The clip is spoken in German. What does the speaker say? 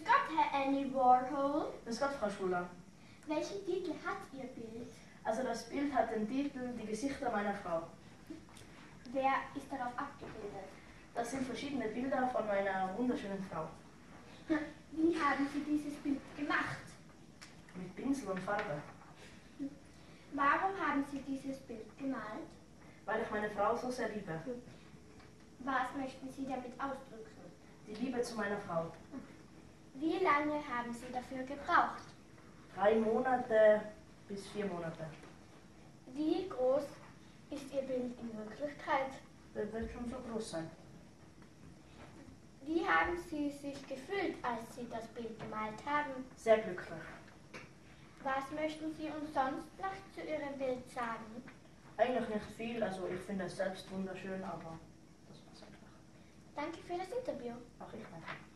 Gott, Herr Andy Warhol. Grüß Gott, Frau Schuler. Welchen Titel hat Ihr Bild? Also das Bild hat den Titel Die Gesichter meiner Frau. Wer ist darauf abgebildet? Das sind verschiedene Bilder von meiner wunderschönen Frau. Wie haben Sie dieses Bild gemacht? Mit Pinsel und Farbe. Warum haben Sie dieses Bild gemalt? Weil ich meine Frau so sehr liebe. Was möchten Sie damit ausdrücken? Die Liebe zu meiner Frau. Wie lange haben Sie dafür gebraucht? 3 Monate bis 4 Monate. Wie groß ist Ihr Bild in Wirklichkeit? Das wird schon so groß sein. Wie haben Sie sich gefühlt, als Sie das Bild gemalt haben? Sehr glücklich. Was möchten Sie uns sonst noch zu Ihrem Bild sagen? Eigentlich nicht viel, also ich finde es selbst wunderschön, aber das war's einfach. Danke für das Interview. Auch ich danke.